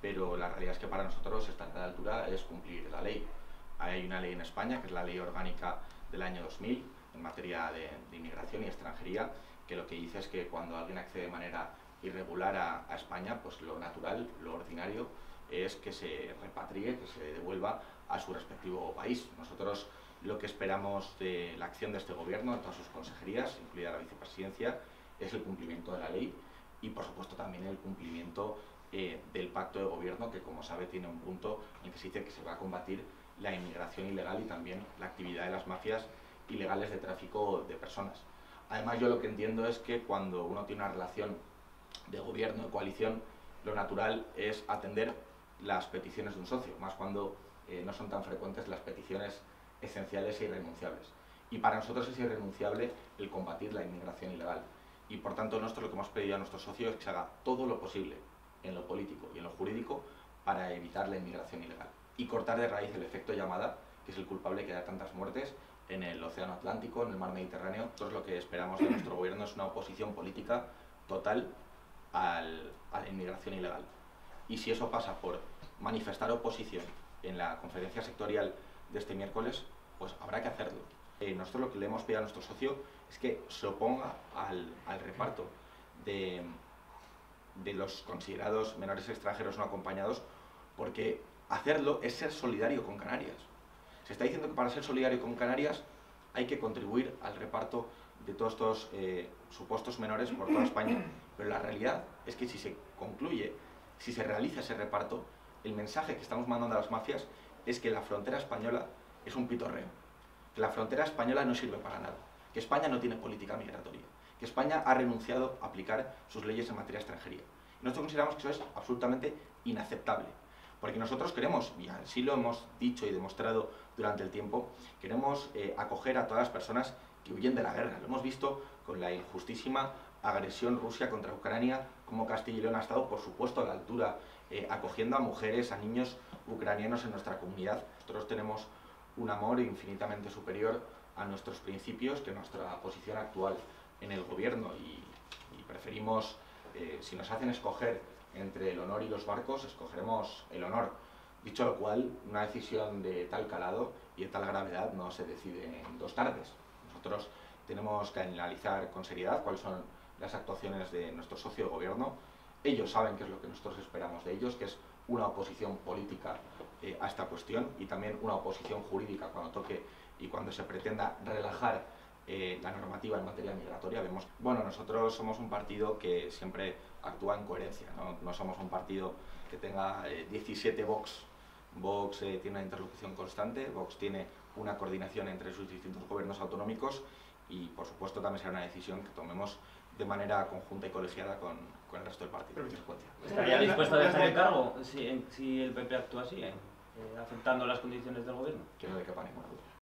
pero la realidad es que para nosotros estar a la altura es cumplir la ley. Hay una ley en España, que es la Ley Orgánica del año 2000, en materia de inmigración y extranjería, que lo que dice es que cuando alguien accede de manera irregular a España, pues lo natural, lo ordinario, es que se repatrie, que se devuelva a su respectivo país. Nosotros lo que esperamos de la acción de este gobierno, en todas sus consejerías, incluida la vicepresidencia, es el cumplimiento de la ley y, por supuesto, también el cumplimiento del pacto de gobierno, que, como sabe, tiene un punto en el que se dice que se va a combatir la inmigración ilegal y también la actividad de las mafias ilegales de tráfico de personas. Además, yo lo que entiendo es que cuando uno tiene una relación de gobierno, de coalición, lo natural es atender las peticiones de un socio, más cuando no son tan frecuentes las peticiones esenciales e irrenunciables. Y para nosotros es irrenunciable el combatir la inmigración ilegal. Y por tanto, nosotros lo que hemos pedido a nuestros socios es que se haga todo lo posible en lo político y en lo jurídico para evitar la inmigración ilegal y cortar de raíz el efecto llamada, que es el culpable que da tantas muertes en el Océano Atlántico, en el Mar Mediterráneo. Nosotros lo que esperamos de nuestro gobierno es una oposición política total a la inmigración ilegal. Y si eso pasa por manifestar oposición en la conferencia sectorial de este miércoles, pues habrá que hacerlo. Nosotros lo que le hemos pedido a nuestro socio es que se oponga al reparto de los considerados menores extranjeros no acompañados, porque hacerlo es ser solidario con Canarias. Se está diciendo que para ser solidario con Canarias hay que contribuir al reparto de todos estos supuestos menores por toda España, pero la realidad es que si se concluye, si se realiza ese reparto, el mensaje que estamos mandando a las mafias es que la frontera española es un pitorreo, que la frontera española no sirve para nada, que España no tiene política migratoria, que España ha renunciado a aplicar sus leyes en materia de extranjería. Y nosotros consideramos que eso es absolutamente inaceptable, porque nosotros queremos, y así lo hemos dicho y demostrado durante el tiempo, queremos acoger a todas las personas que huyen de la guerra. Lo hemos visto con la injustísima agresión Rusia contra Ucrania, como Castilla y León ha estado, por supuesto, a la altura, acogiendo a mujeres, a niños ucranianos en nuestra comunidad. Nosotros tenemos un amor infinitamente superior a nuestros principios que nuestra posición actual en el gobierno, y preferimos, si nos hacen escoger entre el honor y los barcos, escogeremos el honor. Dicho lo cual, una decisión de tal calado y de tal gravedad no se decide en 2 tardes. Nosotros tenemos que analizar con seriedad cuáles son las actuaciones de nuestro socio de gobierno. Ellos saben qué es lo que nosotros esperamos de ellos, que es una oposición política a esta cuestión y también una oposición jurídica cuando toque y cuando se pretenda relajar la normativa en materia migratoria. Bueno, nosotros somos un partido que siempre actúa en coherencia, no somos un partido que tenga 17 Vox. Vox tiene una interlocución constante, Vox tiene una coordinación entre sus distintos gobiernos autonómicos y, por supuesto, también será una decisión que tomemos de manera conjunta y colegiada con el resto del partido. ¿Estaría dispuesto a dejar el cargo si el PP actúa así, aceptando las condiciones del gobierno? Que no le quepa ninguna duda.